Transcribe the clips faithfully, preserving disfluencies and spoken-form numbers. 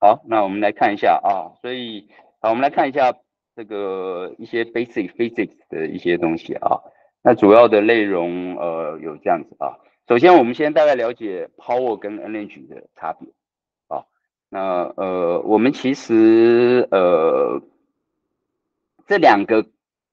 好，那我们来看一下啊，所以好，我们来看一下这个一些 basic physics 的一些东西啊。那主要的内容呃有这样子啊。首先，我们先大概了解 power 跟 energy 的差别啊。那呃，我们其实呃这两个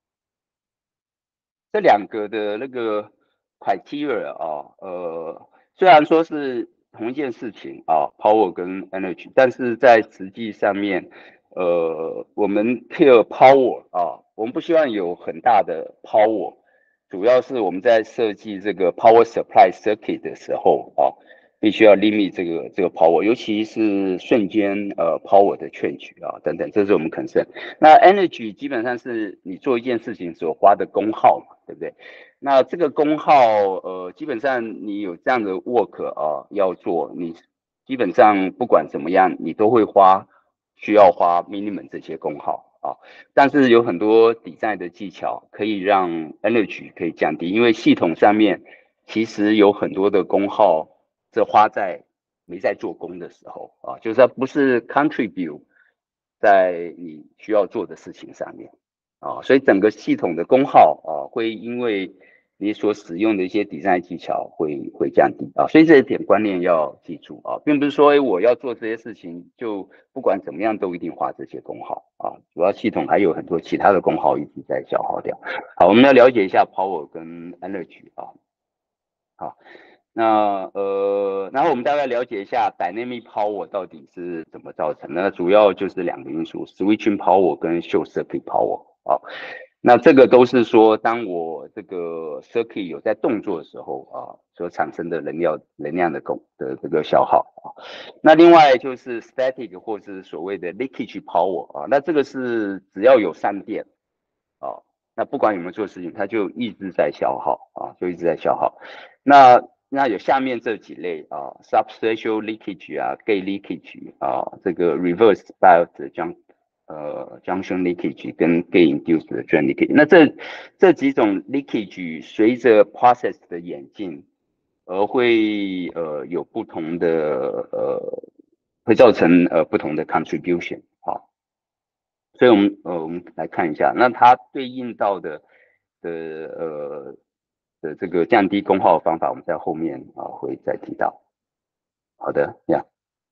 这两个的那个 criteria 啊，呃，虽然说是同一件事情啊，power 跟 energy，但是在实际上面，呃，我们 care power 啊，我们不希望有很大的 power，主要是我们在设计这个 power supply circuit 的时候啊，必须要 limit 这个这个 power，尤其是瞬间呃 power 的劝取啊等等，这是我们 concern。那 energy 基本上是你做一件事情所花的功耗嘛，对不对？那这个功耗，呃，基本上你有这样的 work 啊要做，你基本上不管怎么样，你都会花需要花 minimum 这些功耗啊。但是有很多 design 的技巧可以让 energy 可以降低，因为系统上面其实有很多的功耗是花在没在做工的时候啊，就是它不是 contribute 在你需要做的事情上面啊，所以整个系统的功耗啊会因为你所使用的一些 design 技巧会会降低啊，所以这一点观念要记住啊，并不是说我要做这些事情就不管怎么样都一定花这些功耗啊，主要系统还有很多其他的功耗一直在消耗掉。好，我们要了解一下 power 跟 energy 啊，好。那呃，然后我们大概了解一下 dynamic power 到底是怎么造成的。那主要就是两个因素 ，switching power 跟 short circuit power 啊。那这个都是说，当我这个 circuit 有在动作的时候啊，所产生的能量能量的供的这个消耗啊。那另外就是 static 或是所谓的 leakage power 啊，那这个是只要有散电啊，那不管有没有做事情，它就一直在消耗啊，就一直在消耗。那那有下面这几类啊 substantial leakage 啊 gate leakage 啊，这个 reverse bias junction 呃 junction leakage 跟 gate induced drain leakage，那这这几种 leakage 随着 process 的演进，而会呃有不同的呃会造成呃不同的 contribution 好。所以我们呃我们来看一下，那它对应到的的呃的这个降低功耗的方法，我们在后面啊会再提到。好的，呀，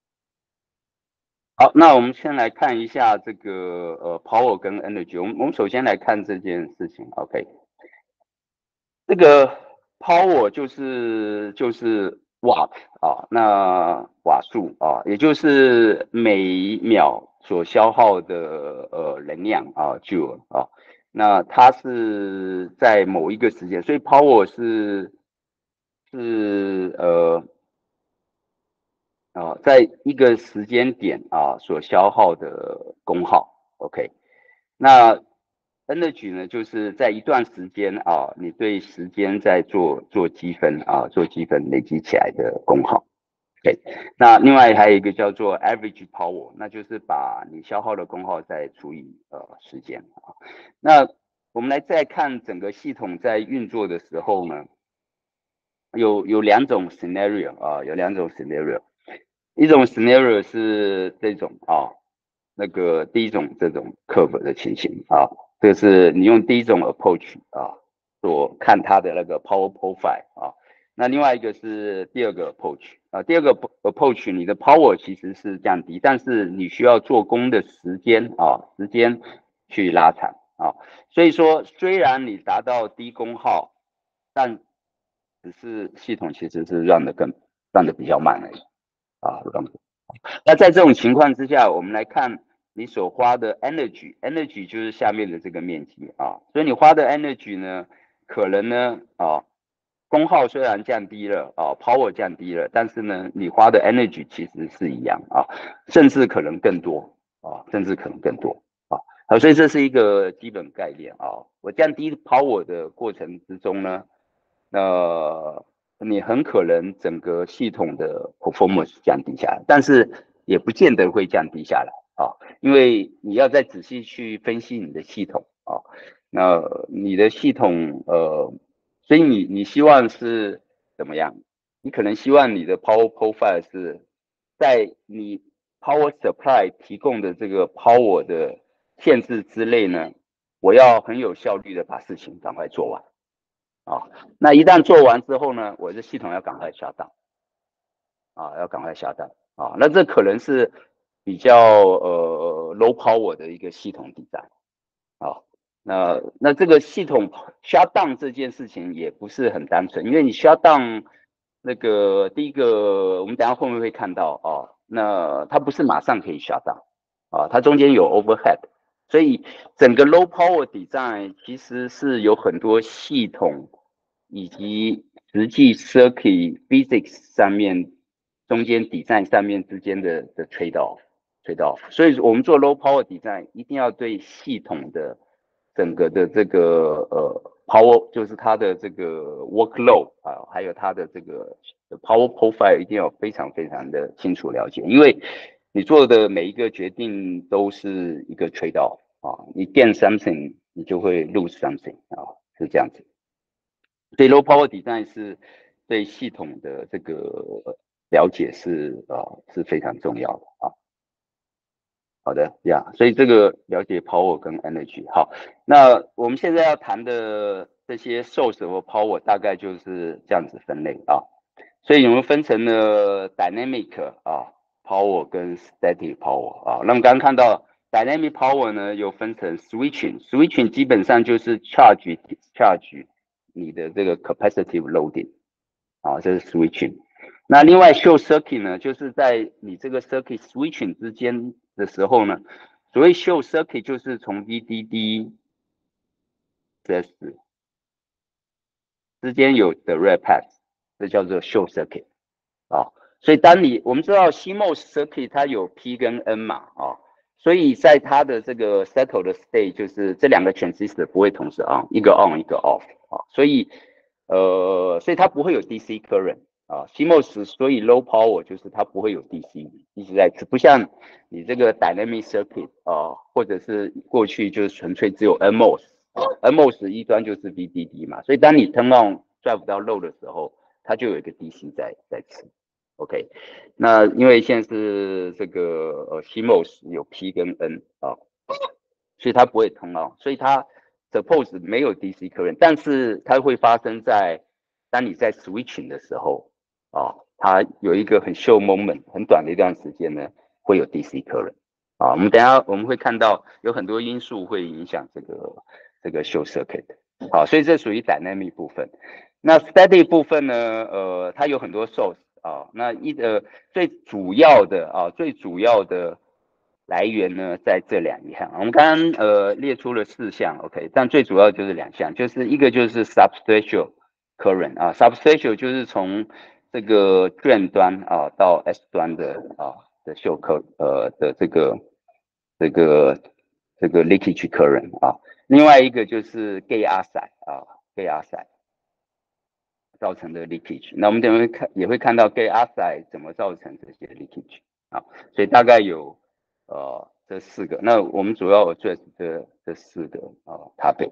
好，那我们先来看一下这个呃 power 跟 energy。我们我们首先来看这件事情，OK，这个 power 就是就是瓦啊，那瓦数啊，也就是每秒所消耗的呃能量啊，joule 啊，那它是在某一个时间，所以 power 是是呃啊，在一个时间点啊所消耗的功耗，OK。那 energy 呢，就是在一段时间啊，你对时间在做做积分啊，做积分累积起来的功耗。OK，那另外还有一个叫做 average power，那就是把你消耗的功耗再除以呃时间啊。那我们来再看整个系统在运作的时候呢，有有两种 scenario 啊，有两种 scenario。一种 scenario 是这种啊，那个第一种这种 curve 的情形啊，这是你用第一种 approach 啊，所看它的那个 power profile 啊。那另外一个是第二个 approach 啊，第二个 approach 你的 power 其实是降低，但是你需要做工的时间啊，时间去拉长啊。所以说，虽然你达到低功耗，但只是系统其实是 run 的更 run 的比较慢而已啊。那在这种情况之下，我们来看你所花的 energy，energy 就是下面的这个面积啊，所以你花的 energy 呢，可能呢啊，功耗虽然降低了啊，power 降低了，但是呢，你花的 energy 其实是一样啊，甚至可能更多啊，甚至可能更多啊，好，所以这是一个基本概念啊。我降低 power 的过程之中呢，那你很可能整个系统的 performance 降低下来，但是也不见得会降低下来啊，因为你要再仔细去分析你的系统啊，那你的系统呃，所以你你希望是怎么样？你可能希望你的 power profile 是在你 power supply 提供的这个 power 的限制之内呢，我要很有效率的把事情赶快做完啊。那一旦做完之后呢，我的系统要赶快下档啊，要赶快下档啊。那这可能是比较呃 low power 的一个系统底载啊。那那这个系统 shut down 这件事情也不是很单纯，因为你 shut down 那个第一个，我们等一下后面会看到啊，那它不是马上可以 shut down 啊，它中间有 overhead，所以整个 low power design 其实是有很多系统以及实际 circuit physics 上面中间 design 上面之间的的 trade off trade off，所以我们做 low power design 一定要对系统的整个的这个呃 power 就是它的这个 workload 啊，还有它的这个 power profile 一定要非常非常的清楚了解，因为你做的每一个决定都是一个 trade off 啊，你 gain something 你就会 lose something 啊，是这样子。所以 low power design 是对系统的这个了解是呃是非常重要的啊。好的呀， yeah, 所以这个了解 power 跟 energy。 好，那我们现在要谈的这些 source 和 power 大概就是这样子分类啊。所以我们分成了 dynamic 啊 power 跟 static power 啊。那我们刚刚看到 dynamic power 呢，又分成 switching，switching 基本上就是 charge discharge 你的这个 capacitive loading 啊，这是 switching。那另外 short circuit 呢，就是在你这个 circuit switching 之间的时候呢，所谓 short circuit 就是从 V D D 这之间有 direct path， 这叫做 short circuit 啊。所以当你我们知道 C M O S circuit 它有 P 跟 N 嘛啊，所以在它的这个 settle 的 state 就是这两个 transistor 不会同时 on， 一个 on 一个 off 啊，所以呃所以它不会有 D C current。啊 ，C M O S 所以 low power 就是它不会有 D C 一直在吃，不像你这个 dynamic circuit 啊，或者是过去就是纯粹只有 N M O S，N M O S 一端就是 V D D 嘛，所以当你 turn on drive 到 low 的时候，它就有一个 D C 在在吃。OK， 那因为现在是这个呃 C M O S 有 P 跟 N 啊，所以它不会 turn on，所以它 suppose 没有 D C current， 但是它会发生在当你在 switching 的时候。啊，它有一个很 short moment， 很短的一段时间呢，会有 D C current。啊，我们等一下我们会看到有很多因素会影响这个这个 short circuit。好，所以这属于 dynamic 部分。那 static 部分呢，呃，它有很多 source 啊，那一呃最主要的啊，最主要的来源呢，在这两项。我们刚刚呃列出了四项 ，OK， 但最主要就是两项，就是一个就是 substantial current 啊 ，substantial 就是从这个 drain 端啊到 S 端的啊的秀克呃的这个这个这个 leakage current 啊，另外一个就是 gate oxide 啊 gate oxide 造成的 leakage。那我们等会看也会看到 gate oxide 怎么造成这些 leakage 啊，所以大概有呃这四个。那我们主要 address 这这四个啊 topics。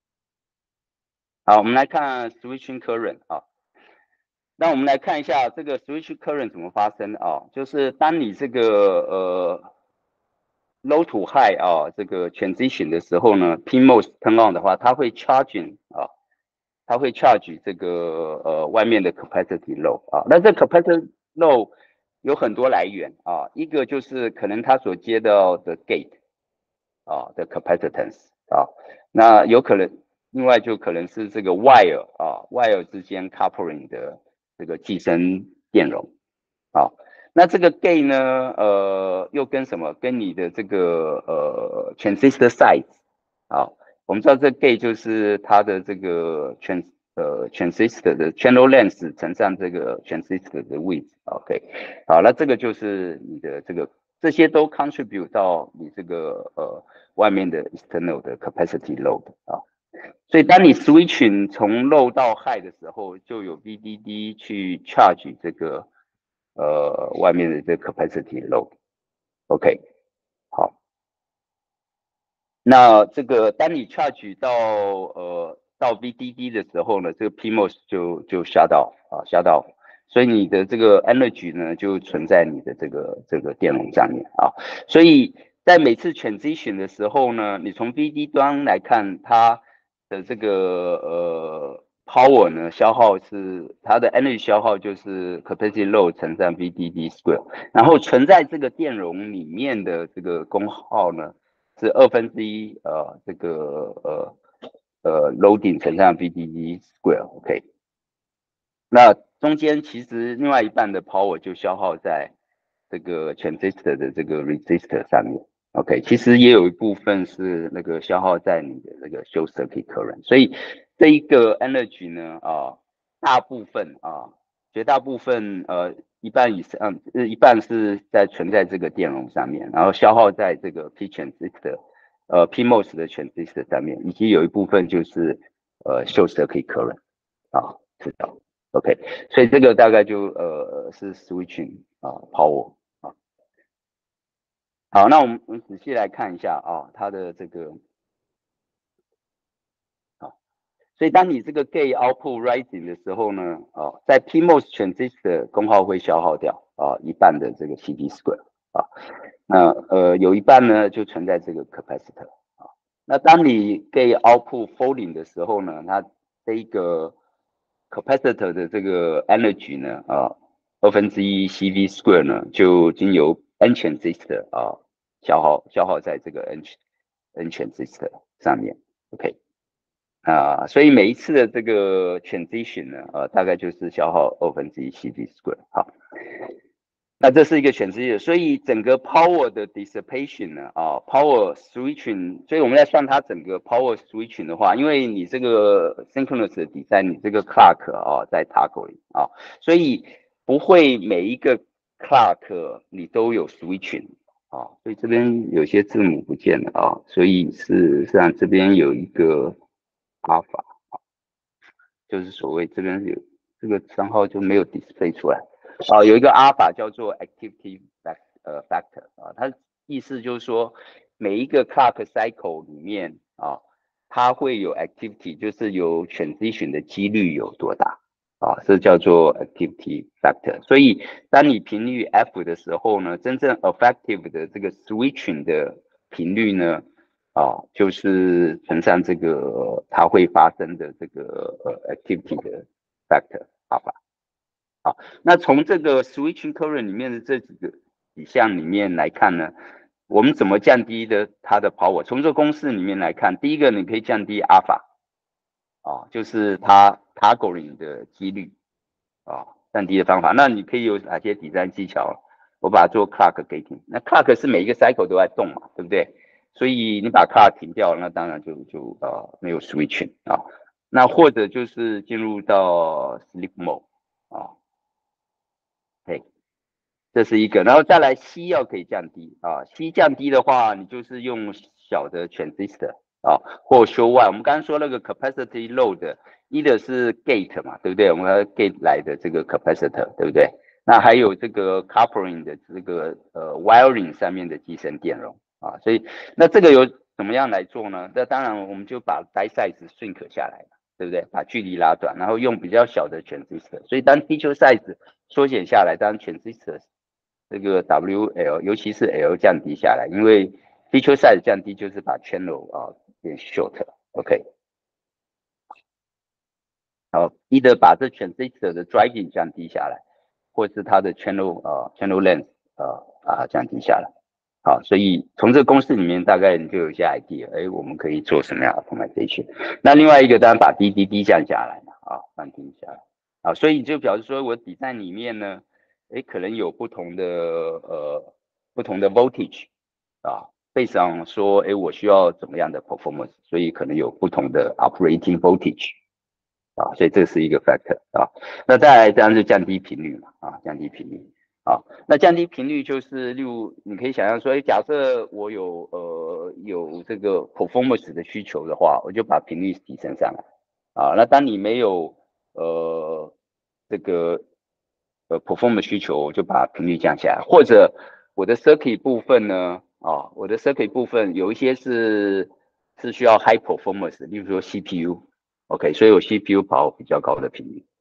好，我们来看 switching current 啊。那我们来看一下这个 switch current 怎么发生啊？就是当你这个呃 low to high 啊这个 transition 的时候呢 ，P M O S turn on 的话，它会 charging 啊，它会 charge 这个呃外面的 capacity load 啊。那这 capacity load 有很多来源啊，一个就是可能它所接到的 gate 啊的 capacitance 啊，那有可能另外就可能是这个 wire 啊 wire 之间 coupling 的这个寄生电容啊，那这个 gate 呢，呃，又跟什么？跟你的这个呃 transistor size 啊，我们知道这 gate 就是它的这个 trans 呃 transistor 的 channel length 乘上这个 transistor 的 width，OK， 好，那这个就是你的这个这些都 contribute 到你这个呃外面的 external 的 capacity load 啊。所以当你 switching 从 low 到 high 的时候，就有 V D D 去 charge 这个呃外面的这个 capacity load。OK， 好，那这个当你 charge 到呃到 V D D 的时候呢，这个 P M O S 就就 shut off 啊 shut off。 所以你的这个 energy 呢就存在你的这个这个电容上面啊。所以在每次 transition 的时候呢，你从 V D 端来看，它的这个呃 power 呢消耗是它的 energy 消耗就是 capacity load 乘上 V D D square， 然后存在这个电容里面的这个功耗呢是二分之一呃这个呃呃 loading 乘上 V D D square，OK。那中间其实另外一半的 power 就消耗在这个 transistor 的这个 resistor 上面，OK， 其实也有一部分是那个消耗在你的那个 short circuit current，所以这一个 energy 呢，啊，大部分啊，绝大部分呃一半以上，呃一半是在存在这个电容上面，然后消耗在这个 P transistor，呃 P MOS 的 transistor 上面，以及有一部分就是呃 short circuit current 啊，知道。OK，所以这个大概就呃是 switching 啊 power 啊。好，那我们我们仔细来看一下啊，它的这个啊，所以当你这个 gate output rising 的时候呢，啊，在 P MOS transistor 功耗会消耗掉啊一半的这个 C D square 啊，那呃有一半呢就存在这个 capacitor 啊，那当你 gate output falling 的时候呢，它这一个 capacitor 的这个 energy 呢，啊，二分之一 C V square 呢，就经由 N transistor 啊消耗消耗在这个 N N transistor 上面 ，OK， 啊，所以每一次的这个 transition 呢，呃，大概就是消耗二分之一 C V square，好。那这是一个全职业，所以整个 power 的 dissipation 呢，啊，power switching，所以我们在算它整个 power switching 的话，因为你这个 synchronous 的 design，你这个 clock 啊在 toggling 啊，所以不会每一个 clock 你都有 switching 啊，所以这边有些字母不见了啊，所以是实际上这边有一个 alpha，就是所谓这边有这个账号就没有 display 出来。啊、呃，有一个阿法叫做 activity fact 呃 factor 啊，它意思就是说每一个 clock cycle 里面啊，它会有 activity， 就是有 transition 的几率有多大啊，这叫做 activity factor。所以当你频率 F 的时候呢，真正 effective 的这个 switching 的频率呢，啊，就是乘上这个它会发生的这个呃 activity 的 factor 好吧？好，那从这个 switching current 里面的这几个几项里面来看呢，我们怎么降低的它的 power？从这个公式里面来看，第一个你可以降低 alpha 啊，就是它 toggling 的几率啊，降低的方法。那你可以有哪些底站技巧？我把它做 clock gating。那 clock 是每一个 cycle 都在动嘛，对不对？所以你把 clock 停掉，那当然就就呃没有 switching 啊。那或者就是进入到 sleep mode 啊。嘿，这是一个，然后再来 C 要可以降低啊，C 降低的话，你就是用小的 transistor 啊，或 show Y。我们刚刚说那个 capacity load， 一的是 gate 嘛，对不对？我们要 gate 来的这个 capacitor， 对不对？那还有这个 coupling 的这个呃 wiring 上面的机身电容啊，所以那这个有怎么样来做呢？那当然我们就把 die size shrink 下来，对不对？把距离拉短，然后用比较小的 transistor， 所以当 feature size 缩减下来，当 transistor 这个 W L， 尤其是 L 降低下来，因为 feature size 降低就是把 channel 啊变 short，OK， 好，一的把这 transistor 的 driving 降低下来，或是它的 channel 啊 channel length 啊把它降低下来，好，所以从这个公式里面大概你就有一些 idea， 哎，我们可以做什么样的 optimization？ 那另外一个当然把 D D D 降下来嘛，啊，降低下来，啊，所以就表示说我底站里面呢。诶，可能有不同的呃不同的 voltage 啊，背上说，诶，我需要怎么样的 performance，所以可能有不同的 operating voltage 啊，所以这是一个 factor 啊。那再来当然就降低频率嘛，啊，降低频率啊。那降低频率就是，例如你可以想象说，诶，假设我有呃有这个 performance 的需求的话，我就把频率提升上来啊。那当你没有呃这个呃 perform 需求，我就把频率降下来，或者我的 circuit 部分呢，啊，我的 circuit 部分有一些是是需要 high performance，例如说 C P U，OK， 所以我 C P U 跑比较高的频率，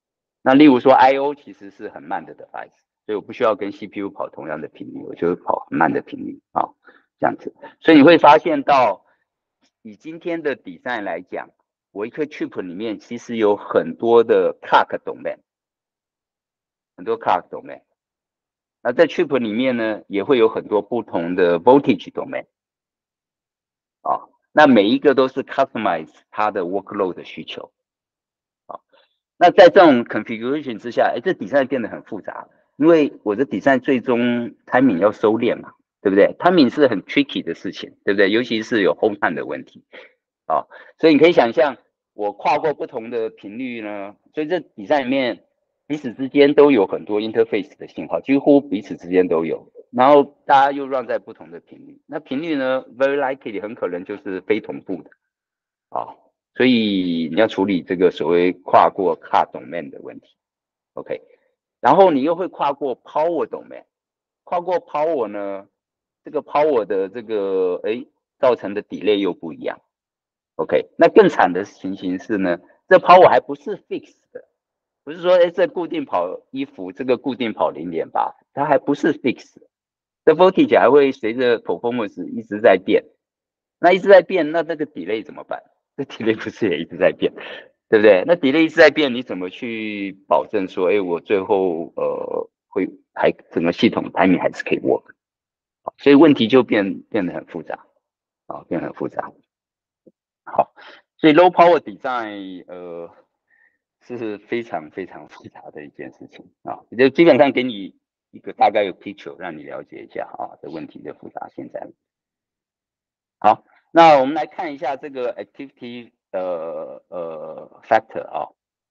那例如说 I O 其实是很慢的 device， 所以我不需要跟 C P U 跑同样的频率，我就跑很慢的频率啊，这样子。所以你会发现到，以今天的 design 来讲，我一颗 chip 里面其实有很多的 clock domain， 很多 clock domain。那在 chip 里面呢，也会有很多不同的 voltage domain。啊，那每一个都是 customize 它的 workload 的需求。啊，那在这种 configuration 之下，哎，这 design 变得很复杂，因为我的 design 最终 timing 要收敛嘛，对不对 ？timing 是很 tricky 的事情，对不对？尤其是有 hold time 的问题。啊，所以你可以想象，我跨过不同的频率呢，所以这 design 里面彼此之间都有很多 interface 的信号，几乎彼此之间都有。然后大家又 run 在不同的频率，那频率呢 ，very likely 很可能就是非同步的啊，所以你要处理这个所谓跨过 clock domain 的问题 ，OK， 然后你又会跨过 power domain， 跨过 power 呢，这个 power 的这个哎造成的 delay 又不一样 ，OK， 那更惨的情形是呢，这 power 还不是 fix 的，不是说哎这固定跑一伏，这个固定跑 零点八， 它还不是 fix 的。这 voltage 还会随着 performance 一直在变，那一直在变，那那个 delay 怎么办？这 delay 不是也一直在变，对不对？那 delay 一直在变，你怎么去保证说，哎，我最后呃会还整个系统 timing 还是可以 work？ 所以问题就变变得很复杂啊，变得很复杂。好，所以 low power design 呃是非常非常复杂的一件事情啊，就基本上给你一个大概有 picture， 让你了解一下啊这问题的复杂性在。好，那我们来看一下这个 activity 呃呃 factor 啊。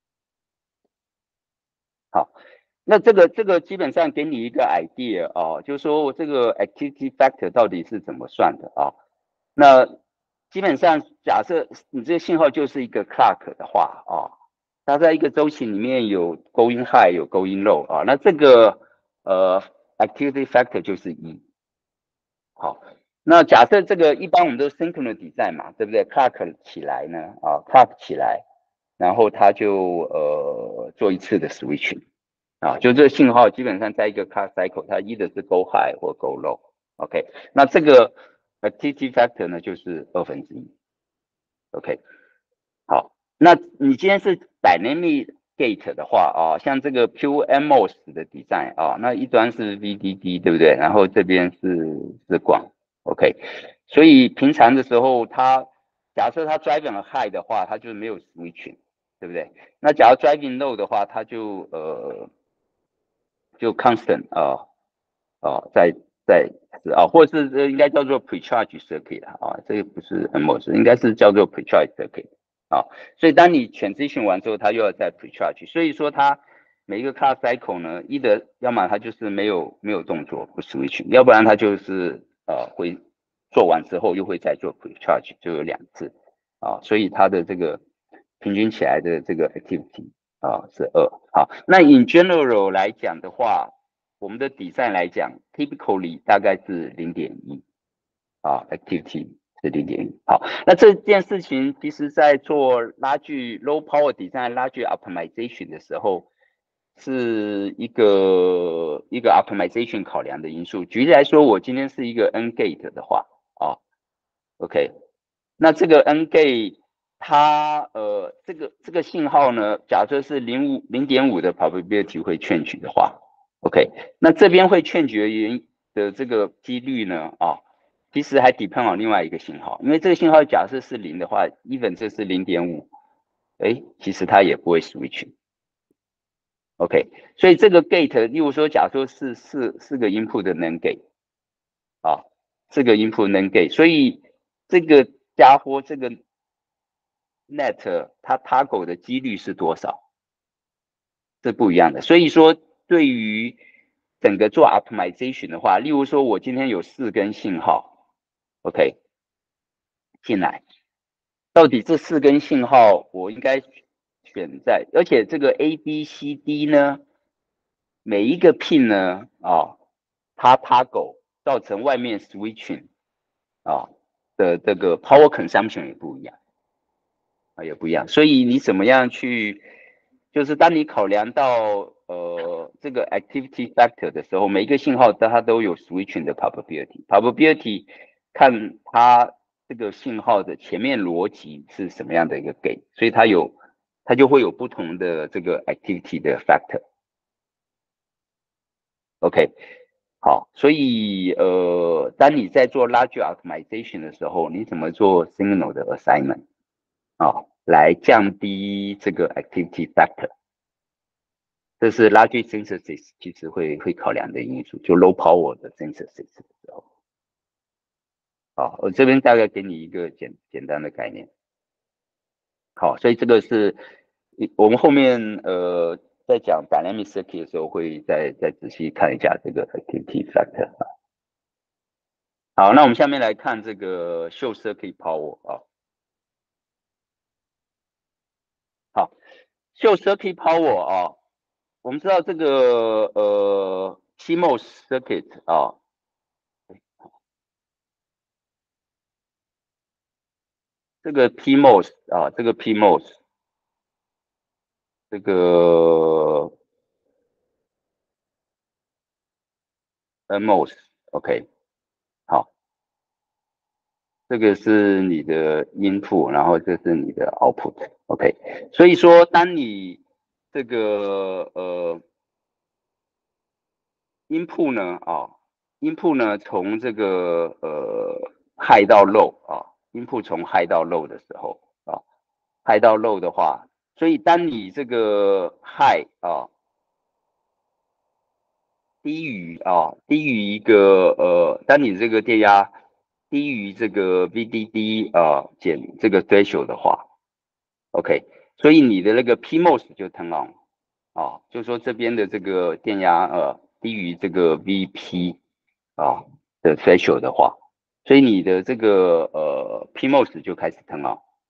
好，那这个这个基本上给你一个 idea 啊，就是说这个 activity factor 到底是怎么算的啊？那基本上假设你这个信号就是一个 clock 的话啊，它在一个周期里面有 going high 有 going low 啊，那这个呃 activity factor 就是一。好，那假设这个一般我们都 synchronous design 嘛，对不对 ？clock 起来呢，啊 clock 起来，然后它就呃做一次的 switching。啊，就这个信号基本上在一个 clock cycle， 它 either 是 go high 或 go low。OK， 那这个 activity factor 呢就是二分之一。OK， 好，那你今天是 dynamic gate 的话啊，像这个 Q M O S 的 design 啊，那一端是 V D D 对不对？然后这边是是广 ，OK， 所以平常的时候它假设它 driving high 的话，它就没有 switching， 对不对？那假如 driving low 的话，它就呃就 constant 啊、呃、啊、呃、在在啊，或者是应该叫做 precharge circuit 啊，这个不是 M O S， 应该是叫做 precharge circuit。啊，所以当你 transition 完之后，它又要再 precharge，所以说它每一个 clock cycle 呢，一的要么它就是没有没有动作不 switch， 要不然它就是呃会做完之后又会再做 precharge， 就有两次啊，所以它的这个平均起来的这个 activity 啊是二。好，那 in general 来讲的话，我们的底线来讲 ，typically 大概是零点一啊 activity。是零点一。好，那这件事情其实在做拉锯 low power design 拉锯 optimization 的时候，是一个一个 optimization 考量的因素。举例来说，我今天是一个 N gate 的话，啊 ，OK，那这个 N gate 它呃这个这个信号呢，假设是零五零点五的 probability 会 change 的话 ，OK，那这边会 change 的原的这个几率呢，啊。其实还 depend on 另外一个信号，因为这个信号假设是零的话 ，even 这是零点五，哎，其实它也不会 switch。OK， 所以这个 gate， 例如说，假说是四四个 input 的 NAND gate， 啊，四个 input NAND gate， 所以这个家伙这个 net 它 toggle 的几率是多少？是不一样的。所以说，对于整个做 optimization 的话，例如说我今天有四根信号 ，OK， 进来。到底这四根信号我应该选在，而且这个 A B C D 呢，每一个 pin 呢，啊，它 toggle 造成外面 switching 啊的这个 power consumption 也不一样啊，也不一样。所以你怎么样去就是当你考量到呃这个 activity factor 的时候，每一个信号它都有 switching 的 probability，probability 看它这个信号的前面逻辑是什么样的一个 gate， 所以它有它就会有不同的这个 activity 的 factor。OK， 好，所以呃，当你在做 large optimization 的时候，你怎么做 signal 的 assignment 啊，来降低这个 activity factor？这是 large synthesis 其实会会考量的因素，就 low power 的 synthesis 的时候。好，我这边大概给你一个简简单的概念。好，所以这个是我们后面呃在讲 dynamic circuit 的时候会再再仔细看一下这个 activity factor。好，那我们下面来看这个 show circuit power 啊。好 ，show circuit power 啊，我们知道这个呃 C M O S circuit 啊。这个 P M O S 啊，这个 P M O S， 这个 N M O S，OK， 好，这个是你的 input， 然后这是你的 output，OK， 所以说当你这个呃 input 呢啊 input 呢从这个呃 high 到 low 啊 input 从 high 到 low 的时候啊 high 到 low 的话，所以当你这个 high 啊低于啊，低于一个呃，当你这个电压低于这个 V D D 啊减这个 threshold 的话 ，OK， 所以你的那个 P M O S 就 turn on 啊，就是说这边的这个电压呃低于这个 V P 啊的 threshold 的话，所以你的这个呃 P M O S 就开始 turn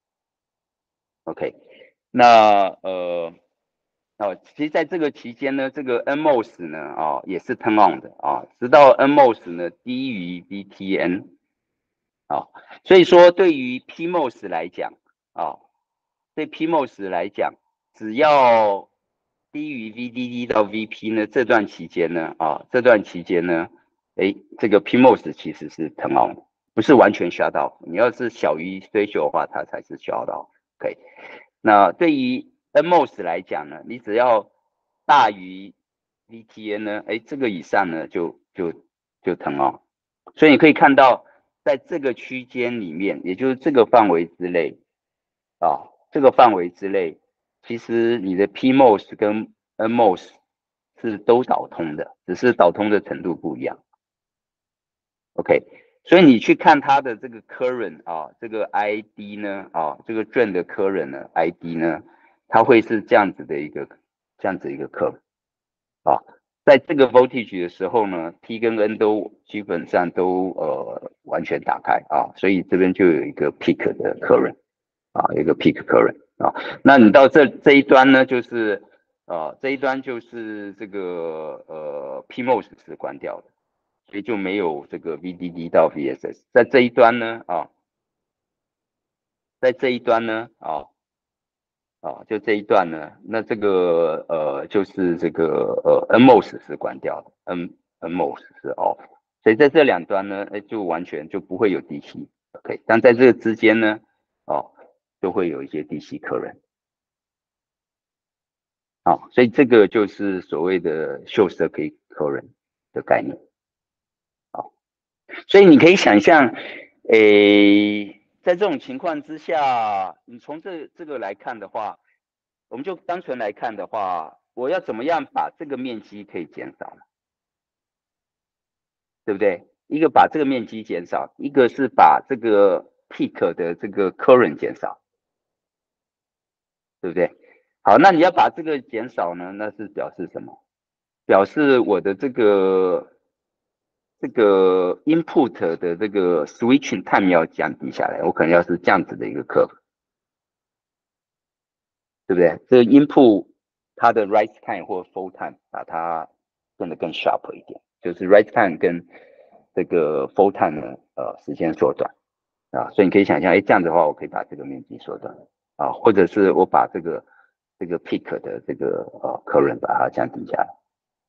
on，OK， 那呃。哦，其实在这个期间呢，这个 N M O S 呢，啊、哦，也是 turn on 的啊、直到 N M O S 呢低于 V T N 啊、所以说对于 P M O S 来讲啊、对 P M O S 来讲，只要低于 V D D 到 V P 呢，这段期间呢，啊、这段期间呢，哎，这个 P M O S 其实是 turn on 的，不是完全 shut off，你要是小于 threshold 的话，它才是 shut off。OK，那对于 N M O S 来讲呢，你只要大于 V T N 呢，哎，这个以上呢就就就 turn on。所以你可以看到，在这个区间里面，也就是这个范围之内啊，这个范围之内，其实你的 P M O S 跟 N M O S 是都导通的，只是导通的程度不一样。OK，所以你去看它的这个 current 啊，这个 I D 呢，啊，这个 drain 的 current 呢 ，I D 呢，它会是这样子的一个这样子一个 curve 啊，在这个 voltage 的时候呢 ，P 跟 N 都基本上都呃完全打开啊，所以这边就有一个 peak 的 current 啊，有一个 peak current 啊，那你到这这一端呢，就是呃这一端就是这个呃 P M O S 是关掉的。所以就没有这个 V D D 到 V S S， 在这一端呢，啊，在这一端呢，啊啊，就这一段呢，那这个呃就是这个呃 N M O S 是关掉的，N N M O S 是 off， 所以在这两端呢，哎，就完全就不会有 D C，OK， 但在这个之间呢，哦，就会有一些 D C current，好，所以这个就是所谓的 short circuit current 的概念。所以你可以想象，诶，在这种情况之下，你从这这个来看的话，我们就单纯来看的话，我要怎么样把这个面积可以减少呢？对不对？一个把这个面积减少，一个是把这个 peak 的这个 current 减少，对不对？好，那你要把这个减少呢，那是表示什么？表示我的这个这个 input 的这个 switching time 要降低下来，我可能要是这样子的一个 curve，对不对？这个 input 它的 rise time 或 fall time 把它变得更 sharp 一点，就是 rise time 跟这个 fall time 呢，呃，时间缩短啊，所以你可以想象，哎，这样的话，我可以把这个面积缩短啊，或者是我把这个这个 peak 的这个呃 current 把它降低下来。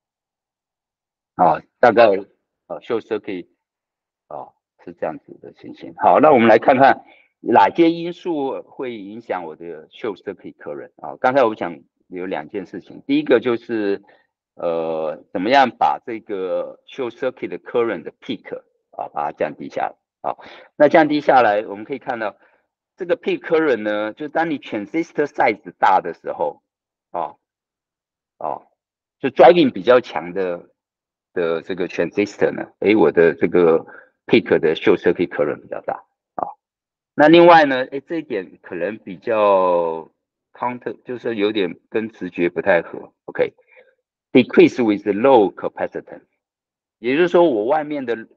啊，大概呃 short circuit 啊是这样子的情形。好，那我们来看看哪些因素会影响我的 short circuit current 啊？刚才我讲有两件事情，第一个就是呃怎么样把这个 short circuit 的 current 的 peak 啊把它降低下来。好，那降低下来，我们可以看到这个 peak current 呢，就当你 transistor size 大的时候，啊哦，就 driving 比较强的的这个 transistor 呢，诶，我的这个 peak 的 short circuit current 比较大啊。那另外呢，诶，这一点可能比较 counter， 就是有点跟直觉不太合。OK，decrease with low capacitance， 也就是说我外面的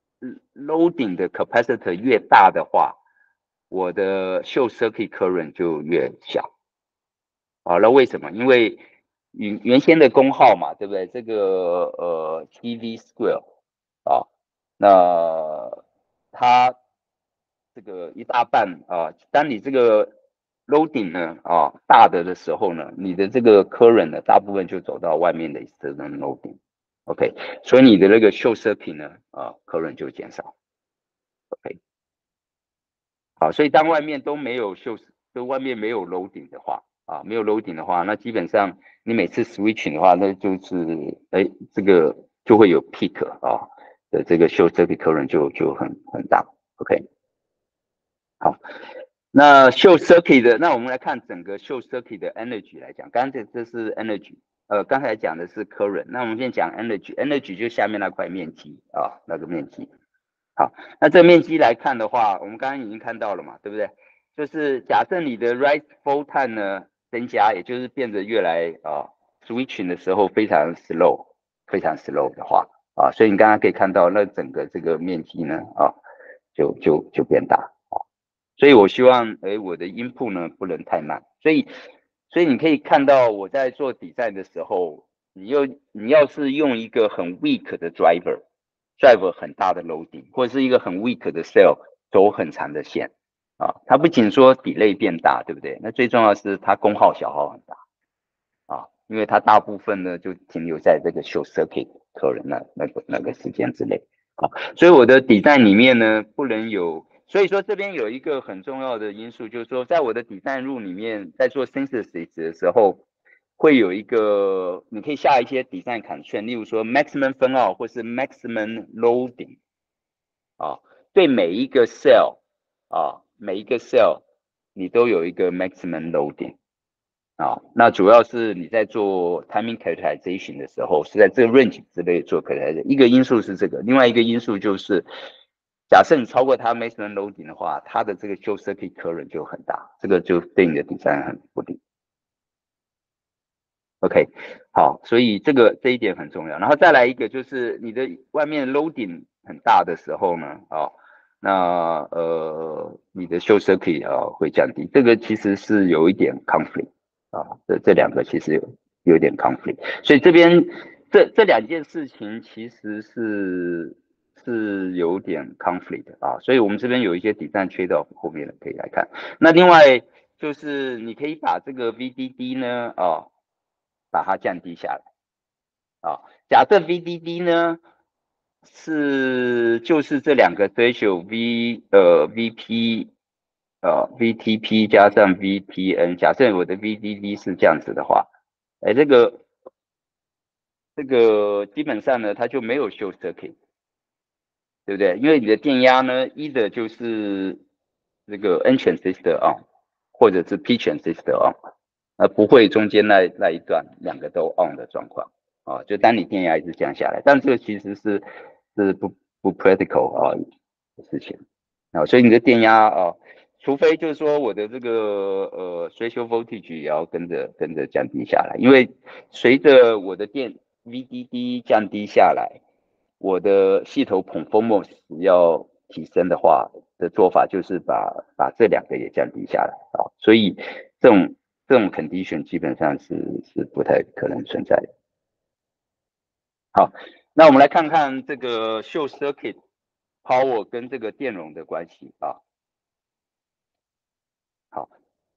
loading 的 capacitor 越大的话，我的 short circuit current 就越小。好，那为什么？因为原原先的功耗嘛，对不对？这个呃 C V square 啊，那它这个一大半啊，当你这个 loading 呢啊大的的时候呢，你的这个 current 呢大部分就走到外面的 external loading，OK，所以你的那个 short circuit 呢啊 current 就减少，OK，好，所以当外面都没有 short，都外面没有 loading 的话。啊，没有 loading 的话，那基本上你每次 switching 的话，那就是哎，这个就会有 peak 啊的这个 short circuit current 就就很很大。OK， 好，那 short circuit 的，那我们来看整个 short circuit 的 energy 来讲，刚才这这是 energy，呃，刚才讲的是 current，那我们先讲 energy，energy 就下面那块面积啊，那个面积。好，那这个面积来看的话，我们刚刚已经看到了嘛，对不对？就是假设你的 rise photon 呢增加，也就是变得越来啊 switching 的时候非常 slow， 非常 slow 的话啊，所以你刚刚可以看到那整个这个面积呢啊就就就变大啊，所以我希望哎我的 input 呢不能太慢，所以所以你可以看到我在做 design 的时候，你又你要是用一个很 weak 的 driver。drive 很大的 loading， 或者是一个很 weak 的 cell 走很长的线啊，它不仅说 delay 变大，对不对？那最重要的是它功耗消耗很大啊，因为它大部分呢就停留在这个 short circuit current 那那个那个时间之内啊，所以我的 design 里面呢不能有，所以说这边有一个很重要的因素，就是说在我的 design room 里面，在做 synthesis 的时候。会有一个，你可以下一些 design constraint，例如说 maximum 分奥或是 maximum loading 啊，对每一个 cell 啊，每一个 cell 你都有一个 maximum loading 啊，那主要是你在做 timing characterization 的时候，是在这个 range 之内做 characterization，一个因素是这个，另外一个因素就是，假设你超过它 maximum loading 的话，它的这个 short circuit current 就很大，这个就对你的 design 很不利。OK， 好，所以这个这一点很重要。然后再来一个，就是你的外面 loading 很大的时候呢，哦，那呃你的 short circuit 啊会降低，这个其实是有一点 conflict 啊，这这两个其实有有点 conflict，所以这边这这两件事情其实是是有点 conflict 啊，所以我们这边有一些底站 trade off 后面的可以来看。那另外就是你可以把这个 V D D 呢，啊。把它降低下来啊。假设 V D D 呢是就是这两个 threshold V 呃 VP 呃 V T P 加上 V T N， 假设我的 V D D 是这样子的话，哎，这个这个基本上呢它就没有 short circuit， 对不对？因为你的电压呢，either 就是这个 N transistor on， 或者是 P transistor on。呃，不会中间那那一段两个都 on 的状况啊，就当你电压一直降下来，但这个其实是是不不 practical 啊的事情啊，所以你的电压啊，除非就是说我的这个呃 threshold voltage 也要跟着跟着降低下来，因为随着我的电 V D D 降低下来，我的系统 performance 要提升的话的做法就是把把这两个也降低下来啊，所以这种这种 condition 基本上是是不太可能存在的。好，那我们来看看这个 short circuit power 跟这个电容的关系啊。好，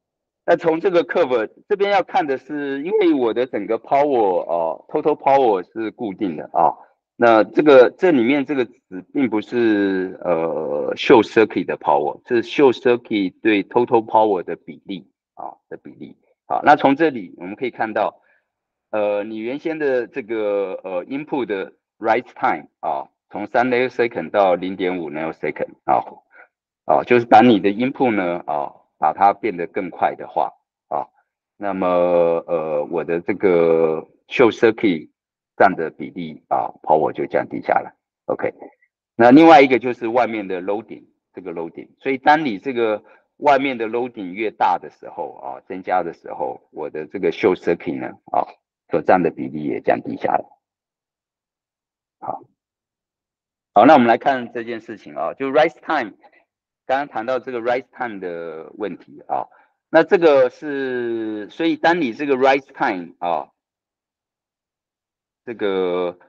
那从这个 curve 这边要看的是，因为我的整个 power 哦，total power 是固定的啊。那这个这里面这个值并不是呃 show circuit 的 power，是 show circuit 对 total power 的比例啊的比例。好，那从这里我们可以看到，呃，你原先的这个呃 input 的 rise time 啊，从三 nanosecond 到零点五 nanosecond 啊。啊，就是把你的 input 呢，啊，把它变得更快的话，啊，那么呃，我的这个 show circuit 占的比例啊，power 就降低下来。OK，那另外一个就是外面的 loading，这个 loading，所以当你这个外面的 loading 越大的时候啊，增加的时候，我的这个 show circuit 呢，啊，所占的比例也降低下来。好。好，那我们来看这件事情啊，就 rise time，刚刚谈到这个 rise time 的问题啊，那这个是，所以当你这个 rise time 啊，这个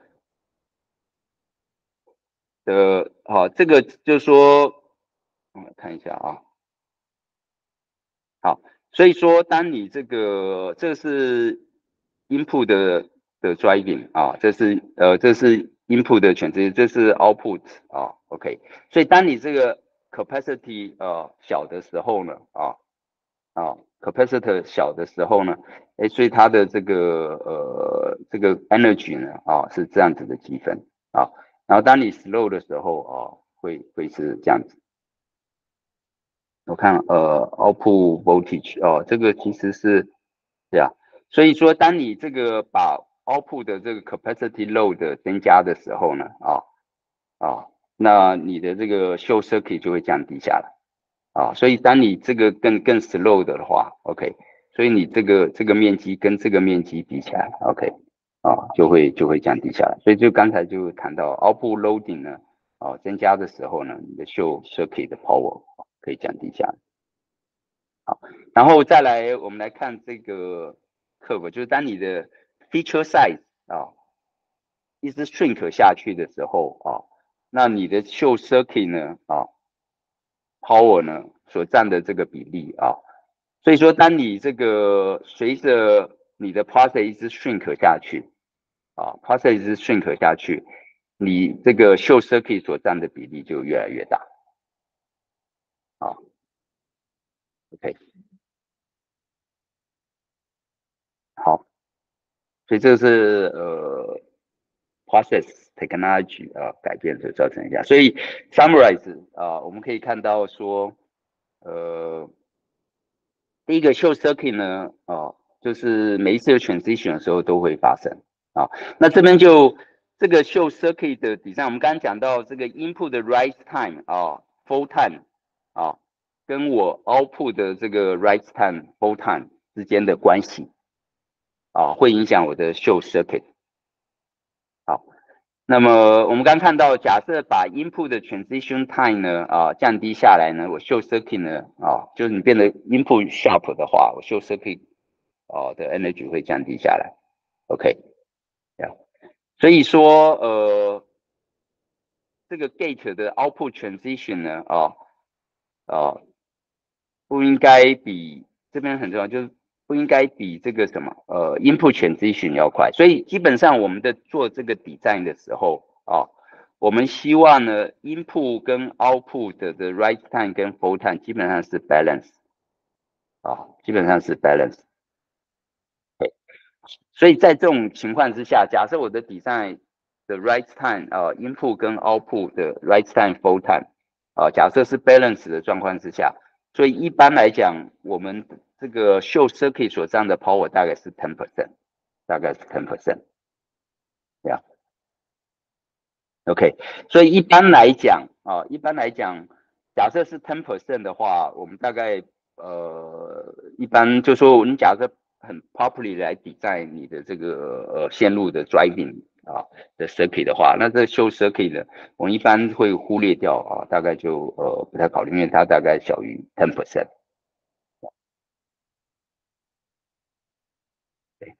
的，好、这个就是说，我们看一下啊，好，所以说当你这个，这是 input 的的 driving 啊，这是呃，这是 input 的选择，这是 output 啊，OK，所以当你这个 capacity 呃小的时候呢，啊啊，capacitor 小的时候呢，哎，所以它的这个呃这个 energy 呢，啊是这样子的积分啊，然后当你 slow 的时候啊，会会是这样子。我看呃 output voltage 哦，这个其实是对啊，所以说当你这个把 output 的这个 capacity load 增加的时候呢，啊啊，那你的这个 show circuit 就会降低下来啊，所以当你这个更更 slow 的话，OK，所以你这个这个面积跟这个面积比起来，OK，啊，就会就会降低下来，所以就刚才就谈到 output loading 呢，啊，增加的时候呢，你的 show circuit 的 power 可以降低下来。好，然后再来，我们来看这个 curve，就是当你的 feature size 啊一直 shrink 下去的时候啊，那你的 show circuit 呢啊 power 呢所占的这个比例啊，所以说当你这个随着你的 process 一直 shrink 下去啊，process 一直 shrink 下去，你这个 show circuit 所占的比例就越来越大啊。OK，好，所以这是呃 process technology 啊、呃、改变所造成一下，所以 summarize 啊、呃，我们可以看到说，呃，第一个 show circuit 呢，啊、呃，就是每一次有 transition 的时候都会发生啊、那这边就这个 show circuit 的底上，我们刚刚讲到这个 input 的 rise time 啊、fall time 啊，跟我 output 的这个 rise time fall time 之间的关系啊，会影响我的 show circuit。好。那么我们刚看到，假设把 input 的 transition time 呢啊降低下来呢，我 show circuit 呢啊，就是你变得 input sharp 的话，我 show circuit 哦的 energy 会降低下来。OK，这样，所以说呃这个 gate 的 output transition 呢啊啊不应该比这边很重要，就是不应该比这个什么呃 input transition 要快。所以基本上我们在做这个 design 的时候啊，我们希望呢 input 跟 output 的的 write time 跟 fall time 基本上是 balance 啊，基本上是 balance。所以在这种情况之下，假设我的 design 的 write time 啊 input 跟 output 的 write time fall time 啊，假设是 balance 的状况之下，所以一般来讲，我们这个 show circuit 所占的 power 大概是 ten percent，大概是 ten percent，这样 OK。所以一般来讲啊，一般来讲，假设是 ten percent 的话，我们大概呃一般就说你假设很 properly 来 design 你的这个呃线路的 driving 啊的 circuit 的话，那这 show circuit 呢，我们一般会忽略掉啊，大概就呃不太考虑，因为它大概小于 ten percent。对，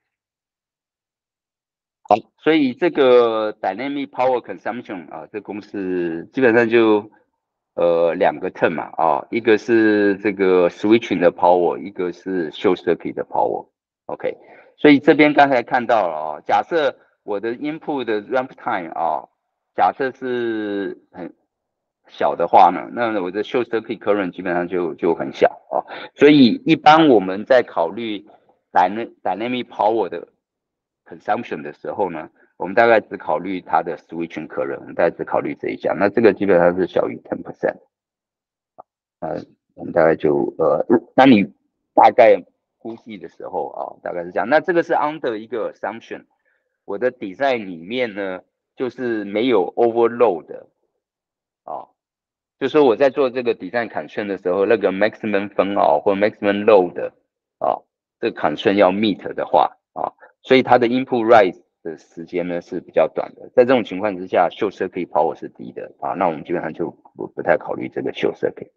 好，所以这个 dynamic power consumption 啊，这公式基本上就呃两个 term 嘛啊，一个是这个 switching 的 power， 一个是 short circuit 的 power。OK， 所以这边刚才看到了啊，假设我的 input 的 ramp time 啊，假设是很小的话呢，那我的 short circuit current 基本上就就很小啊。所以一般我们在考虑 dynamic power 的 consumption 的时候呢，我们大概只考虑它的 switching current， 我们大概只考虑这一项，那这个基本上是小于 百分之十。呃，我们大概就呃，那你大概估计的时候啊，大概是这样。那这个是 under 一个 assumption， 我的 design 里面呢，就是没有 overload 的啊，就说我在做这个 design constraint 的时候，那个 maximum 分啊或 maximum load 啊，这个 constraint 要 meet 的话啊，所以它的 input rise 的时间呢是比较短的。在这种情况之下 ，short circuit power 是低的啊，那我们基本上就不不太考虑这个 short circuit。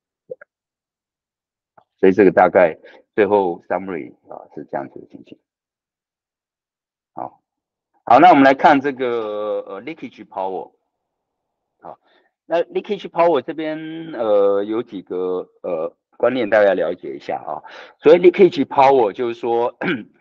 所以这个大概最后 summary 啊是这样子的情形。好，好，那我们来看这个呃 leakage power。好，那 leakage power 这边呃有几个呃观念大家了解一下啊。所以 leakage power 就是说，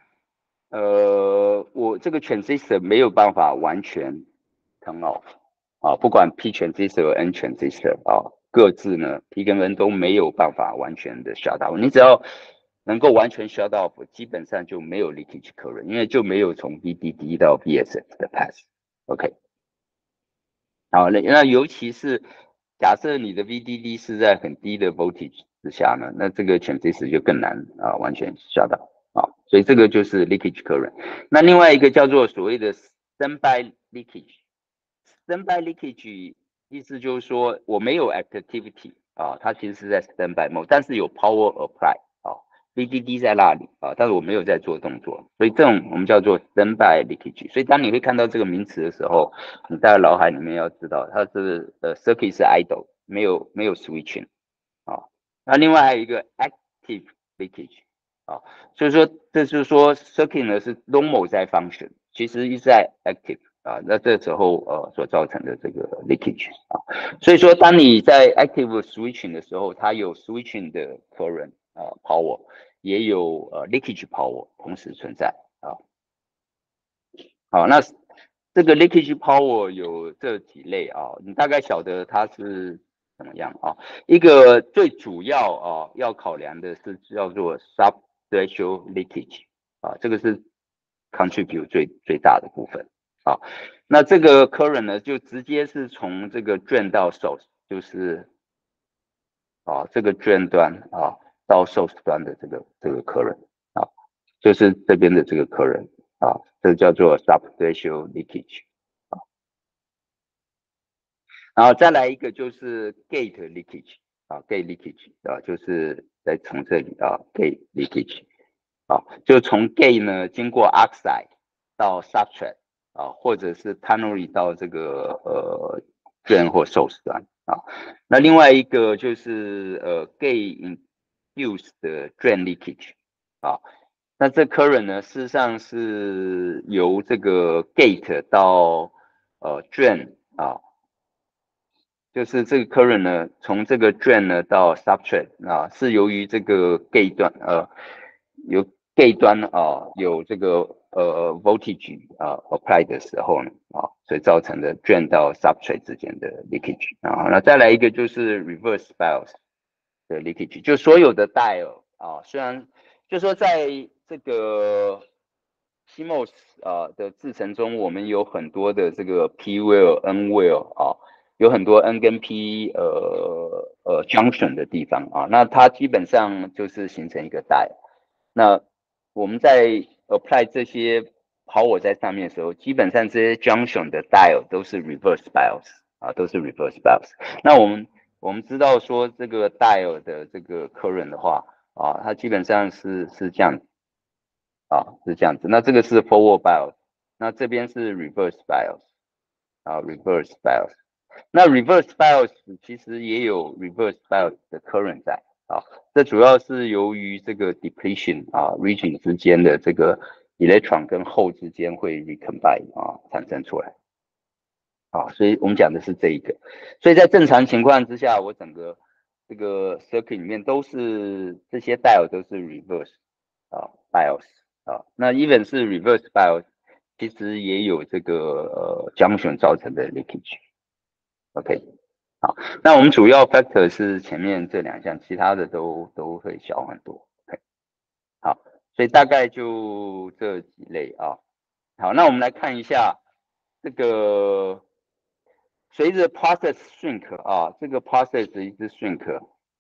呃我这个 transistor 没有办法完全 turn off 啊，不管 P transistor 和 N transistor 啊，各自呢 P 跟 N 都没有办法完全的 shut off。你只要能够完全 shut off， 基本上就没有 leakage current， 因为就没有从 V D D 到 V S S 的 path。OK。好，那那尤其是假设你的 V D D 是在很低的 voltage 之下呢，那这个 transistor 就更难啊完全 shut off 啊，所以这个就是 leakage current。那另外一个叫做所谓的 standby leakage。standby leakage 意思就是说我没有 activity 啊，它其实是在 standby mode， 但是有 power apply 啊 ，V D D 在那里啊，但是我没有在做动作，所以这种我们叫做 standby leakage。所以当你会看到这个名词的时候，你在脑海里面要知道它是呃 circuit 是 idle， 没有没有 switching 啊。那另外还有一个 active leakage 啊，所以说这就是说 circuit 呢是 normal 在 function， 其实一直在 active。啊，那这时候呃所造成的这个 leakage 啊，所以说当你在 active switching 的时候，它有 switching 的 current 啊 power， 也有呃 leakage power 同时存在啊。好，那这个 leakage power 有这几类啊，你大概晓得它是怎么样啊？一个最主要啊要考量的是叫做 subthreshold leakage 啊，这个是 contribute 最最大的部分。啊，那这个 current 呢，就直接是从这个 drain 到 source， 就是啊这个 drain 端啊到 source 端的这个这个 current 啊，就是这边的这个 current 啊，这叫做 subthreshold leakage 啊，然后再来一个就是 gate leakage 啊 gate leakage 啊，就是在从这里啊 gate leakage 啊，就从 gate 呢经过 oxide 到 substrate。啊，或者是 tunnel 到这个呃 drain 或 source 端啊。那另外一个就是呃 gate induced 的 drain leakage 啊。那这 current 呢，事实上是由这个 gate 到呃 drain 啊，就是这个 current 呢，从这个 drain 呢到 substrate 啊，是由于这个 gate 端呃由 gate 端啊有这个呃 voltage 啊 apply 的时候呢啊，所以造成的 drain 到 substrate 之间的 leakage 啊。那再来一个就是 reverse bias 的 leakage， 就所有的 dial 啊，虽然就说在这个 C M O S 啊的制程中，我们有很多的这个 P well N well 啊。有很多 N 跟 P 呃呃 junction 的地方啊，那它基本上就是形成一个带。那我们在 apply 这些 power 在上面的时候，基本上这些 junction 的 dial 都是 reverse bias 啊，都是 reverse bias。那我们我们知道说这个 dial 的这个 current 的话啊，它基本上是是这样啊，是这样子。那这个是 forward bias， 那这边是 reverse bias 啊 reverse bias。那 reverse bias 其实也有 reverse bias 的 current 在啊，这主要是由于这个 depletion 啊 region 之间的这个 electron 跟 hole 之间会 recombine 啊产生出来啊，所以我们讲的是这一个。所以在正常情况之下，我整个这个 circuit 里面都是这些 dial 都是 reverse 啊 bias 啊，那 even 是 reverse bias， 其实也有这个呃 junction 造成的 leakage。OK， 好，那我们主要 factor 是前面这两项，其他的都都会小很多。OK， 好，所以大概就这几类啊。好，那我们来看一下这个。随着 process shrink 啊，这个 process 一直 shrink，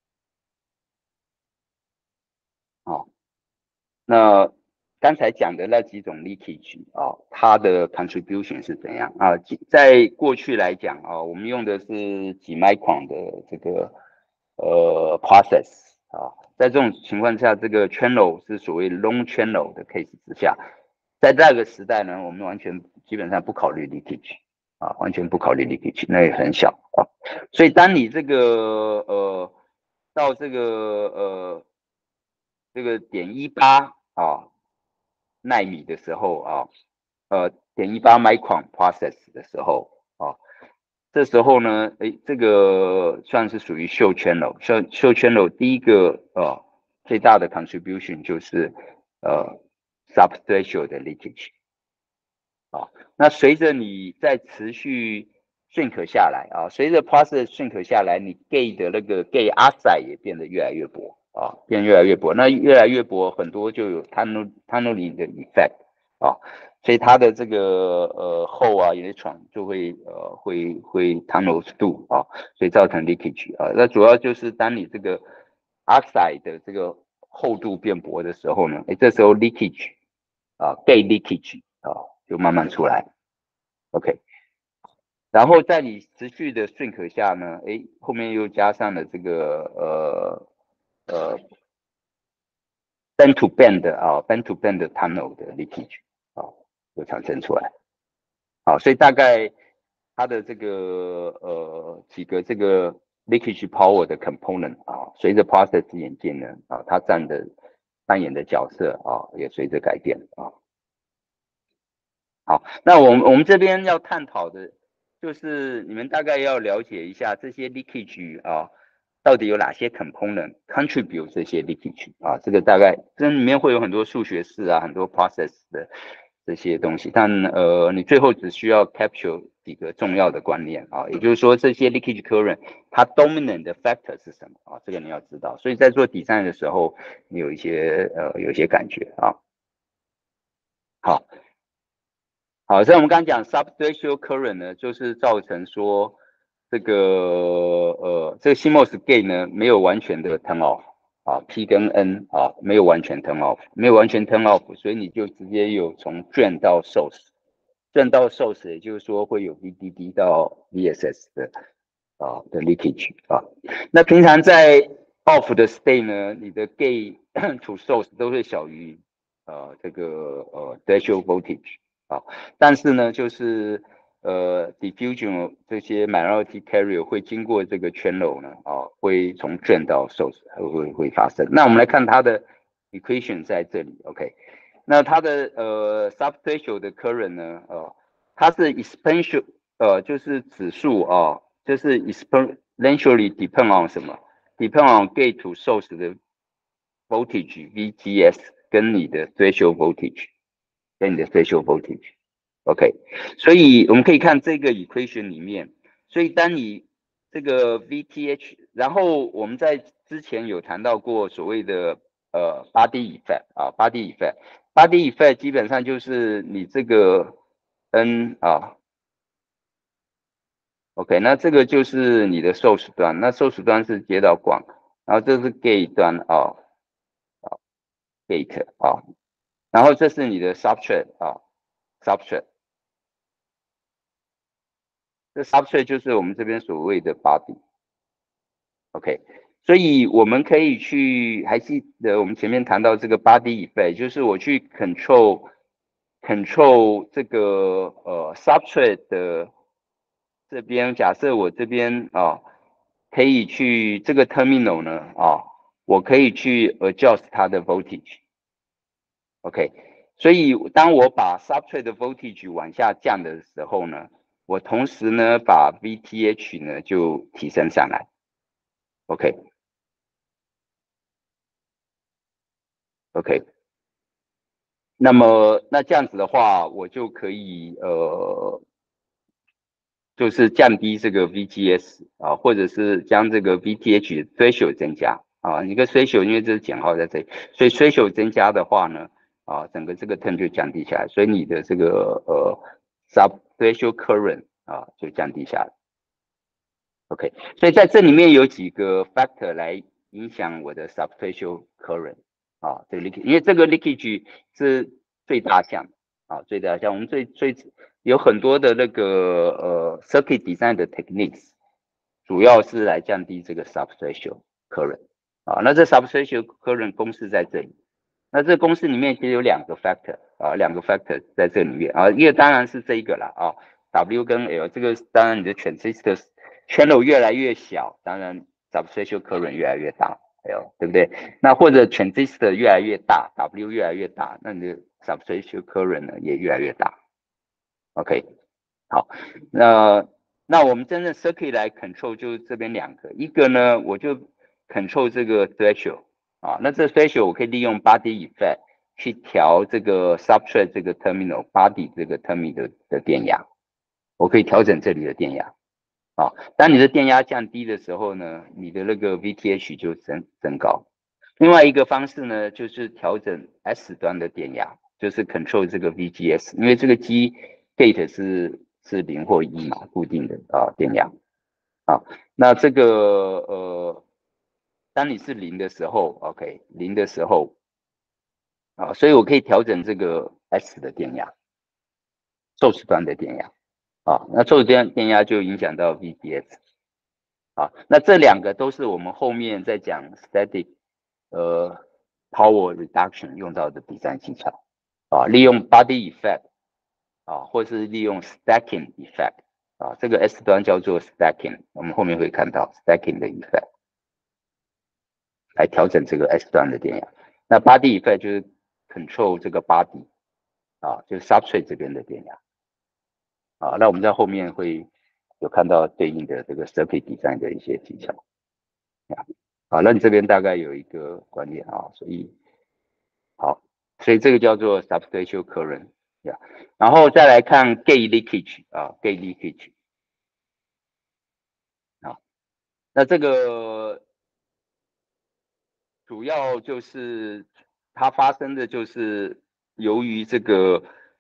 好，那刚才讲的那几种 leakage 啊，它的 contribution 是怎样啊？在过去来讲啊，我们用的是几 micron 的这个呃 process 啊，在这种情况下，这个 channel 是所谓 long channel 的 case 之下，在那个时代呢，我们完全基本上不考虑 leakage。啊，完全不考虑 leakage，那也很小啊。所以当你这个呃到这个呃这个点一八啊纳米的时候啊，呃点一八 micron process 的时候啊，这时候呢，哎，这个算是属于秀 channel， 秀秀 channel 第一个呃最大的 contribution 就是呃 subthreshold 的 leakage。啊，那随着你在持续 shrink 下来啊，随着 process shrink 下来，你 gate 的那个 gate oxide 也变得越来越薄啊，变越来越薄。那越来越薄，很多就有 tunnel tunneling 的 effect 啊，所以它的这个呃厚啊 electron 就会呃会会 tunnel through 啊，所以造成 leakage 啊。那主要就是当你这个 oxide 的这个厚度变薄的时候呢，哎，这时候 leakage 啊 gate leakage 啊。就慢慢出来 ，OK， 然后在你持续的 shrink 下呢，哎，后面又加上了这个呃呃 band to band 啊 band to band tunnel 的 leakage 啊，就产生出来，好，所以大概它的这个呃几个这个 leakage power 的 component 啊，随着 process 演进呢，啊，它占的扮演的角色啊，也随着改变啊。好，那我们我们这边要探讨的，就是你们大概要了解一下这些 leakage 啊，到底有哪些 component contribute 这些 leakage 啊？这个大概这里面会有很多数学式啊，很多 process 的这些东西，但呃，你最后只需要 capture 几个重要的观念啊，也就是说这些 leakage current 它 dominant 的 factor 是什么啊？这个你要知道，所以在做 design 的时候，你有一些呃有一些感觉啊。好。好，所以我们刚刚讲 subthreshold current 呢，就是造成说这个呃这个 C M O S gate 呢没有完全的 turn off 啊 ，P 跟 N 啊没有完全 turn off，没有完全 turn off，所以你就直接有从 drain 到 source，drain 到 source 也就是说会有 V D D 到 V S S 的啊的 leakage 啊。那平常在 off 的 state 呢，你的 gate to source 都会小于呃这个呃 threshold voltage。啊，但是呢，就是呃 diffusion 这些 minority carrier 会经过这个 channel 呢，啊，会从 drain 到 source 会会发生。那我们来看它的 equation 在这里 ，OK， 那它的呃 subthreshold 的 current 呢，呃，它是 exponential， 呃，就是指数啊，就是 exponentially depend on 什么 ？depend on gate to source 的 voltage V G S 跟你的 threshold voltage。跟你的 threshold voltage，OK， 所以我们可以看这个 equation 里面，所以当你这个 V T H， 然后我们在之前有谈到过所谓的呃 body effect 啊 body effect，body effect 基本上就是你这个 N 啊 ，OK， 那这个就是你的 source 端，那 source 端是接到广，然后这是 gate 端啊，啊 gate 啊，然后这是你的 substrate 啊。substrate， 这 substrate 就是我们这边所谓的 body，OK， 所以我们可以去，还记得我们前面谈到这个 body effect， 就是我去 control control 这个呃 substrate 的这边，假设我这边啊可以去这个 terminal 呢啊，我可以去 adjust 它的 voltage，OK， 所以当我把 substrate 的 voltage 往下降的时候呢， 我同时呢把 V T H 呢就提升上来 ，OK OK，那么那这样子的话，我就可以呃，就是降低这个 V G S 啊，或者是将这个 V T H 的 threshold 增加啊，一个 threshold 因为这是减号在这里，所以 threshold 增加的话呢，啊，整个这个 turn 就降低下来，所以你的这个呃 sub threshold current 啊就降低下来。OK，所以在这里面有几个 factor 来影响我的 subfacial current 啊，这个 leakage，因为这个 leakage 是最大项啊，最大项。我们最最有很多的那个呃 circuit design 的 techniques，主要是来降低这个 subfacial current 啊。那这 subfacial current 公式在这里，那这公式里面其实有两个 factor 啊，两个 factor 在这里面啊，一个当然是这一个了啊 ，W 跟 L， 这个当然你的 transistor channel 越来越小，当然 substantial current 越来越大，哎呦，对不对？那或者 transistor 越来越大 ，W 越来越大，那你的 substantial current 呢也越来越大。OK，好，那那我们真正 circuit 来 control 就是这边两个，一个呢我就 control 这个 threshold 啊，那这 threshold 我可以利用 body effect 去调这个 substrate 这个 terminal body 这个 terminal 的的电压，我可以调整这里的电压。啊，当你的电压降低的时候呢，你的那个 V T H 就增增高。另外一个方式呢，就是调整 S 端的电压，就是 control 这个 V G S，因为这个 G gate 是是零或一嘛，固定的啊电压。啊，那这个呃，当你是零的时候 ，OK， 零的时候啊，所以我可以调整这个 S 的电压，source 端的电压。啊，那 source 电电压就影响到 V G S。啊，那这两个都是我们后面在讲 static 呃 power reduction 用到的比赛技巧啊，利用 body effect 啊，或是利用 stacking effect 啊，这个 S 端叫做 stacking， 我们后面会看到 stacking 的 effect 来调整这个 S 端的电压。那 body effect 就是 control 这个 body 啊，就是 substrate 这边的电压啊。那我们在后面会有看到对应的这个 circuit design 的一些技巧。好，那你这边大概有一个观念啊，所以好，所以这个叫做 substantial current，呀，然后再来看 gate leakage 啊，gate leakage 啊，那这个主要就是它发生的就是由于这个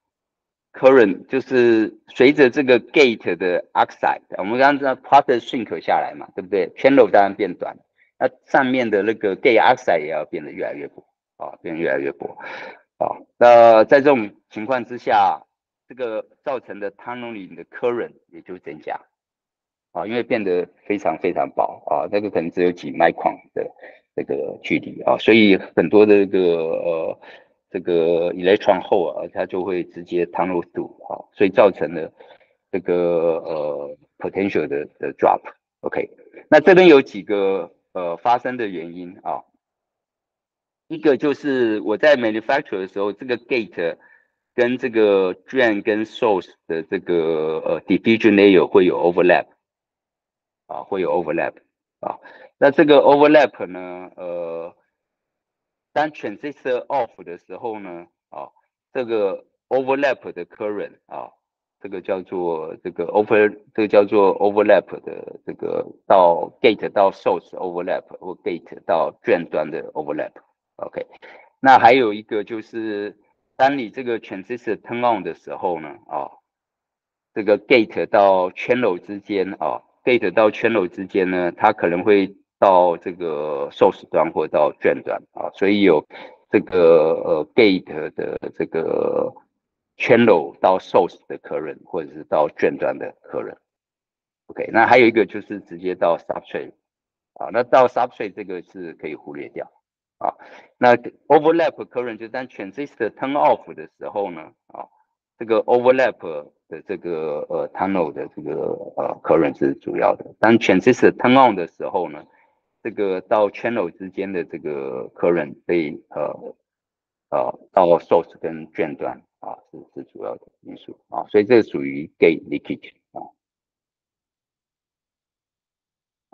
current 就是随着这个 gate 的 oxide，我们刚刚知道 process shrink 下来嘛，对不对 ？channel 当然变短，那上面的那个 gate oxide 也要变得越来越薄啊，变得越来越薄啊。那在这种情况之下，这个造成的 tunneling 的 current 也就增加啊，因为变得非常非常薄啊，那个可能只有几 micron 的这个距离啊，所以很多的这个呃这个 electron hole 啊，它就会直接 tunnel through 啊，所以造成了这个呃 potential 的的 drop。OK，那这边有几个呃发生的原因啊，一个就是我在 manufacture 的时候，这个 gate 跟这个 drain 跟 source 的这个呃 diffusion layer 会有 overlap。啊，会有 overlap 啊。那这个 overlap 呢，呃，当 transistor off 的时候呢，啊，这个 overlap 的 current 啊，这个叫做这个 over，这个叫做 overlap 的这个到 gate 到 source overlap 或 gate 到 drain 端的 overlap。OK，那还有一个就是当你这个 transistor turn on 的时候呢，啊，这个 gate 到 channel 之间啊，gate 到 channel 之间呢，它可能会到这个 source 端或到 drain 端啊，所以有这个呃 gate 的这个 channel 到 source 的 current，或者是到 drain 端的 current。OK，那还有一个就是直接到 substrate 啊，那到 substrate 这个是可以忽略掉啊。那 overlap current 就当 transistor turn off 的时候呢，啊，这个 overlap 的这个呃 tunnel 的这个呃 current 是主要的。当 transistor turn on 的时候呢，这个到 channel 之间的这个 current 被呃呃到 source 跟 drain 端啊是是主要的因素啊，所以这属于 gate leakage 啊。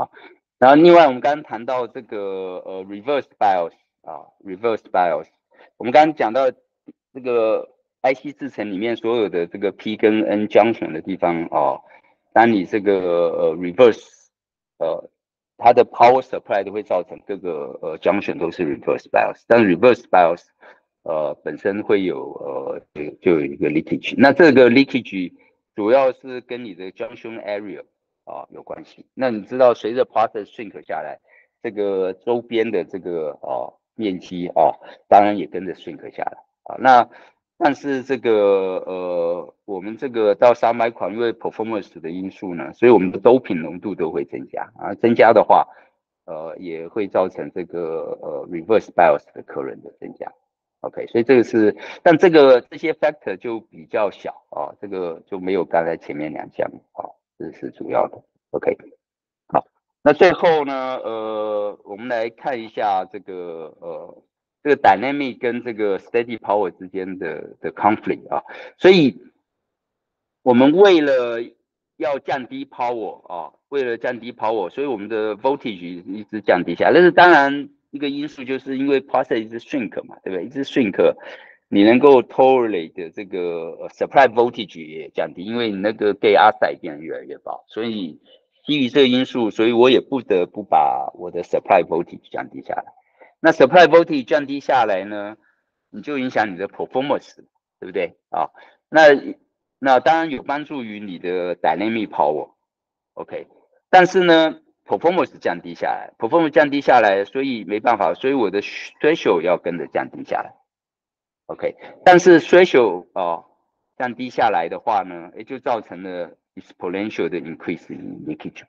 然后另外我们刚刚谈到这个呃 reverse BIOS 啊 reverse BIOS， 我们刚刚讲到这个 I C 制程里面所有的这个 P 跟 N junction 的地方哦，当你这个呃 reverse 呃它的 power supply 都会造成各个呃 junction 都是 reverse BIOS， 但 reverse BIOS 呃本身会有呃就就有一个 leakage， 那这个 leakage 主要是跟你的 junction area啊有关系。那你知道随着 process shrink 下来，这个周边的这个啊面积啊，当然也跟着 shrink 下来啊。那但是这个呃，我们这个到三百款，因为 performance 的因素呢，所以我们的 doping 浓度都会增加啊。增加的话，呃，也会造成这个呃 reverse BIOS 的客人的增加。OK，所以这个是，但这个这些 factor 就比较小啊，这个就没有刚才前面两项啊，这是主要的。OK， 好，那最后呢，呃，我们来看一下这个呃。这个 dynamic 跟这个 steady power 之间的的 conflict 啊，所以我们为了要降低 power 啊，为了降低 power，所以我们的 voltage 一直降低下来。但是当然一个因素就是因为 process 一直 shrink 嘛，对不对？一直 shrink， 你能够 tolerate 的这个 supply voltage 也降低，因为你那个 gate oxide 变得越来越薄，所以基于这个因素，所以我也不得不把我的 supply voltage 降低下来。那 supply voltage 降低下来呢，你就影响你的 performance， 对不对啊？那那当然有帮助于你的 dynamic power，OK， 但是呢 performance 降低下来 ，performance 降低下来，所以没办法，所以我的 threshold 要跟着降低下来，OK， 但是 threshold 哦降低下来的话呢，也就造成了 exponential 的 increase in leakage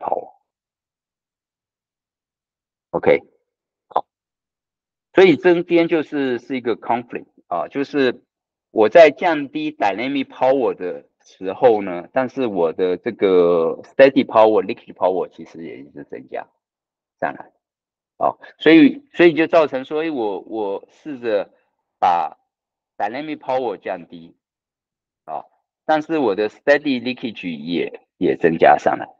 power，OK， 好，所以这边就是是一个 conflict 啊，就是我在降低 dynamic power 的时候呢，但是我的这个 steady power、leakage power 其实也一直增加上来，啊，所以所以就造成，所以我我试着把 dynamic power 降低，啊，但是我的 steady leakage 也也增加上来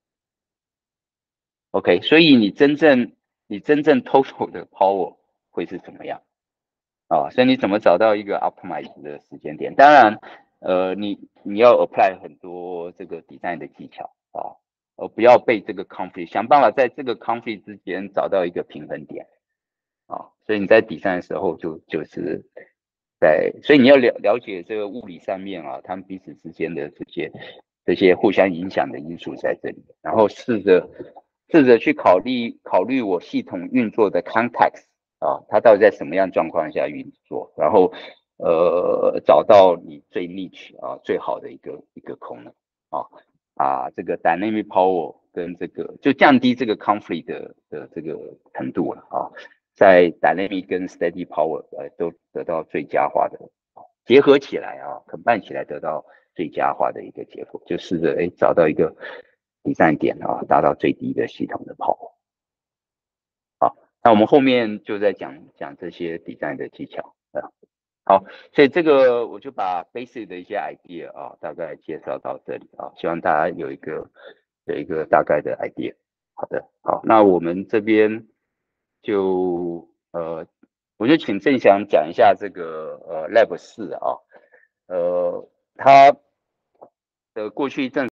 ，OK， 所以你真正你真正 total 的 power 会是怎么样？啊，所以你怎么找到一个 optimize 的时间点？当然，呃，你你要 apply 很多这个 design 的技巧啊，呃，不要被这个 conflict， 想办法在这个 conflict 之间找到一个平衡点啊。所以你在 design 的时候就就是在，所以你要了了解这个物理上面啊，他们彼此之间的这些这些互相影响的因素在这里，然后试着试着去考虑考虑我系统运作的 context。啊，它到底在什么样状况下运作，然后呃找到你最 niche 啊最好的一个一个功能啊啊这个 dynamic power 跟这个就降低这个 conflict 的的这个程度了啊，在 dynamic 跟 steady power 呃都得到最佳化的结合起来啊，combine 起来得到最佳化的一个结果，就试着哎找到一个底站点啊，达到最低的系统的 power。那我们后面就在讲讲这些 design 的技巧啊。好，所以这个我就把 basic 的一些 idea 啊，大概介绍到这里啊，希望大家有一个有一个大概的 idea。好的，好，那我们这边就呃，我就请郑翔讲一下这个呃 lab 四啊，呃，他的过去一阵。